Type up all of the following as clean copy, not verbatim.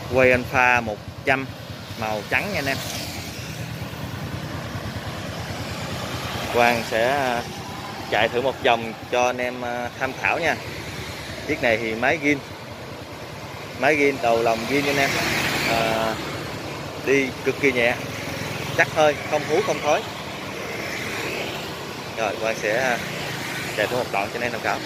Quay Alpha 100 màu trắng nha anh em. Quang sẽ chạy thử một vòng cho anh em tham khảo nha. Chiếc này thì máy gin đầu lồng gin nha anh em. Đi cực kỳ nhẹ, chắc hơi, không hú không khói. Rồi Quang sẽ chạy thử một đoạn cho anh em tham khảo.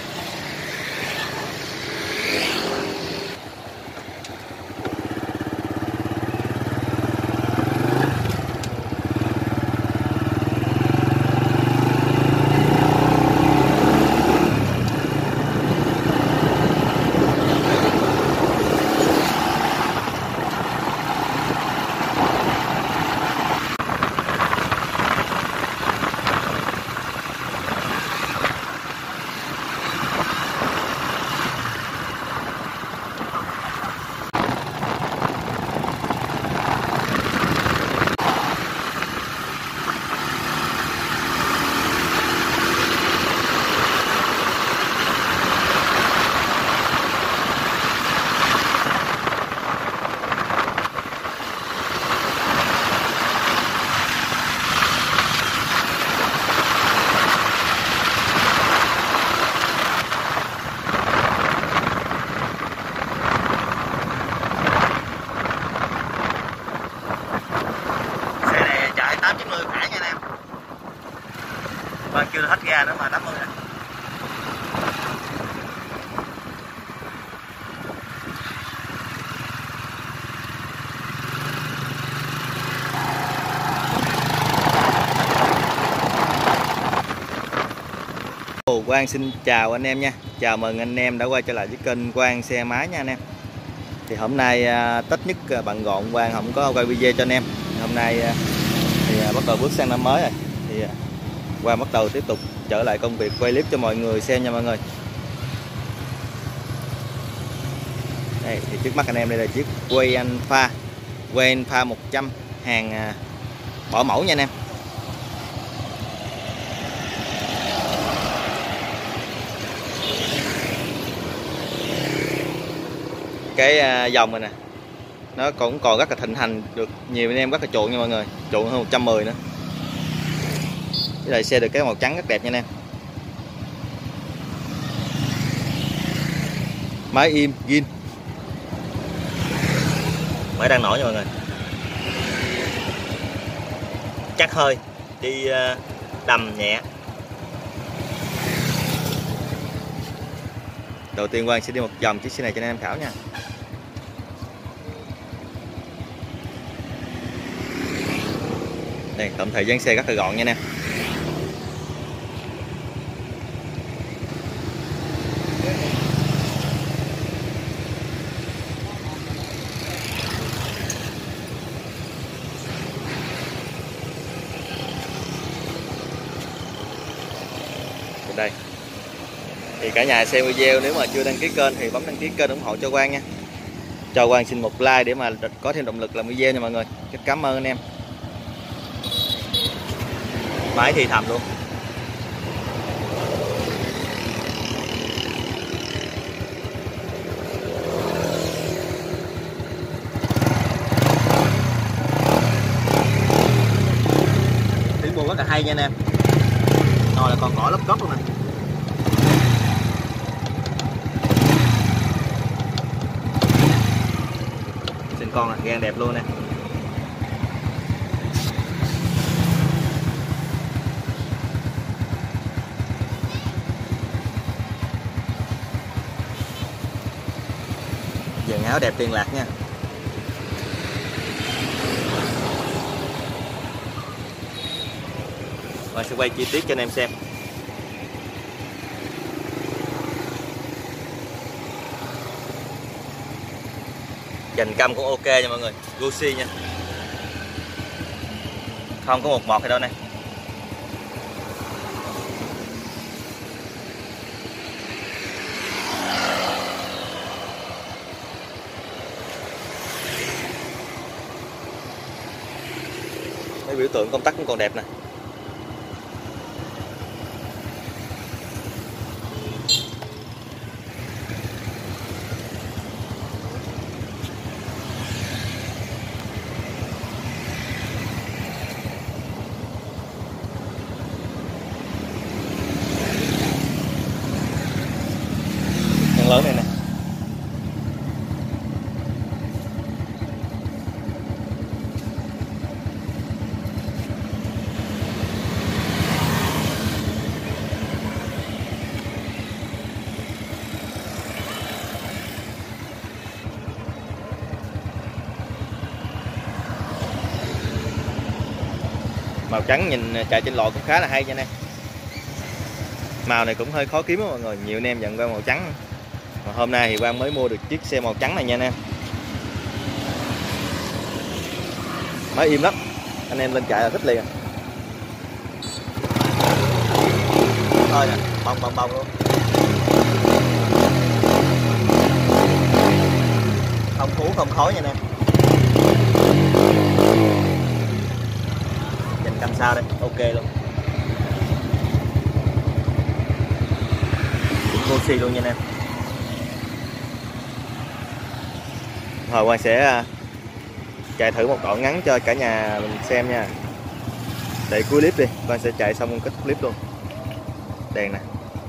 Quang chưa hết ga nữa mà 80 rồi. Quang xin chào anh em nha. Chào mừng anh em đã quay trở lại với kênh Quang xe máy nha anh em. Thì hôm nay Tết nhất bận rộn, Quang không có quay video cho anh em. Hôm nay thì bắt đầu bước sang năm mới rồi. Thì Quang bắt đầu tiếp tục trở lại công việc quay clip cho mọi người xem nha mọi người. Đây thì trước mắt anh em đây là chiếc quay Alpha 100 hàng bỏ mẫu nha anh em. Cái dòng này nè, nó cũng còn rất là thịnh hành, được nhiều anh em rất là chuộng nha mọi người, chuộng hơn 110 nữa. Cái này xe được cái màu trắng rất đẹp nha anh em. Máy im zin, máy đang nổi nha mọi người. Chắc hơi, đi đầm nhẹ. Đầu tiên Quang sẽ đi một vòng chiếc xe này cho anh em khảo nha. Đây, tổng thể dáng xe rất là gọn nha anh em. Đây thì cả nhà xem video, nếu mà chưa đăng ký kênh thì bấm đăng ký kênh ủng hộ cho Quang nha. Cho Quang xin một like để mà có thêm động lực làm video nha mọi người. Rất cảm ơn anh em. Máy thì thầm luôn. Tiếng buồn rất là hay nha anh em. Rồi là còn ngõ lấp cốc luôn nè. Xin con là gan đẹp luôn nè. Dàn áo đẹp tiền lạc nha. Và sẽ quay chi tiết cho anh em xem. Dành căm cũng ok nha mọi người, Gucci nha, không có một hay đâu nè. Mấy biểu tượng công tắc cũng còn đẹp nè. Màu trắng nhìn chạy trên lộ cũng khá là hay nha anh em. Màu này cũng hơi khó kiếm đó mọi người, nhiều anh em nhận qua màu trắng. Mà hôm nay thì Quang mới mua được chiếc xe màu trắng này nha anh em. Mới im lắm, anh em lên chạy là thích liền. Thôi nè, bông bông bông luôn. Không phú không khói nha anh em. Nhìn cam sao đây, ok luôn. Oxy luôn nha anh em. Rồi Quang sẽ chạy thử một đoạn ngắn cho cả nhà mình xem nha. Để cuối clip đi, Quang sẽ chạy xong kết clip luôn. Đèn nè.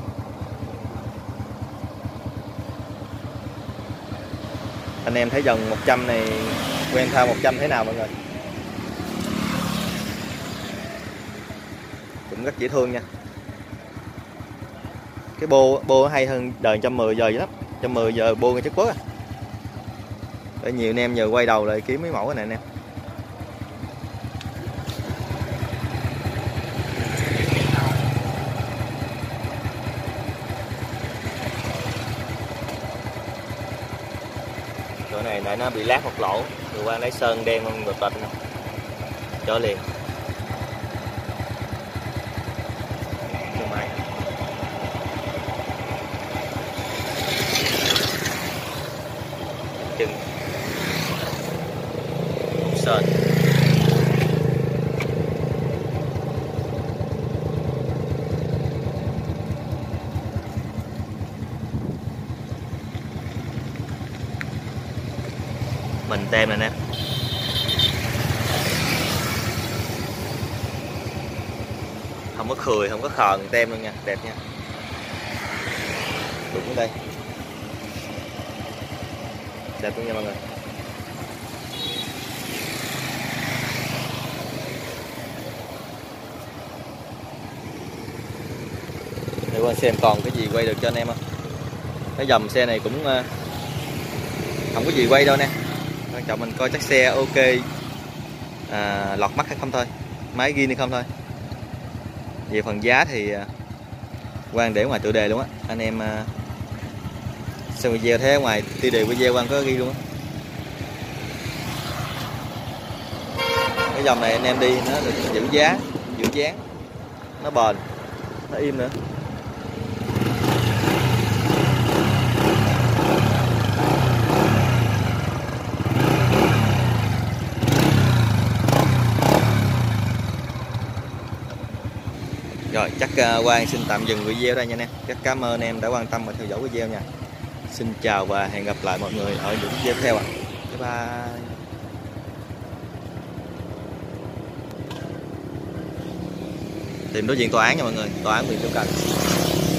Anh em thấy dòng 100 này quen thao 100 thế nào mọi người? Cũng rất dễ thương nha. Cái bô hay hơn đời 110 giờ vậy lắm. 110 giờ bô ngay chất bớt à. Để nhiều anh em giờ quay đầu lại kiếm mấy mẫu này anh em. Chỗ này tại nó bị lát một lỗ, rồi Quang lấy sơn đen con ngược tịnh cho liền. Chừng sơn mình tem này nè, không có khười không có khờn tem luôn nha, đẹp nha. Đúng đây, đẹp luôn nha mọi người. Để qua xem còn cái gì quay được cho anh em không. Cái dòng xe này cũng không có gì quay đâu nè, quan trọng mình coi chắc xe ok, lọt mắt hay không thôi, máy ghi hay không thôi. Về phần giá thì Quang để ngoài tựa đề luôn á, anh em xem video thấy ở ngoài tiêu đề video Quang có ghi luôn á. Cái dòng này anh em đi nó được giữ giá, giữ dáng, nó bền, nó im nữa. Rồi chắc Quang xin tạm dừng video đây nha anh em. Rất cảm ơn anh em đã quan tâm và theo dõi video nha. Xin chào và hẹn gặp lại mọi người ở những video tiếp theo ạ. Bye bye. Tìm đối diện tòa án nha mọi người, tòa án Huyện Châu Thành.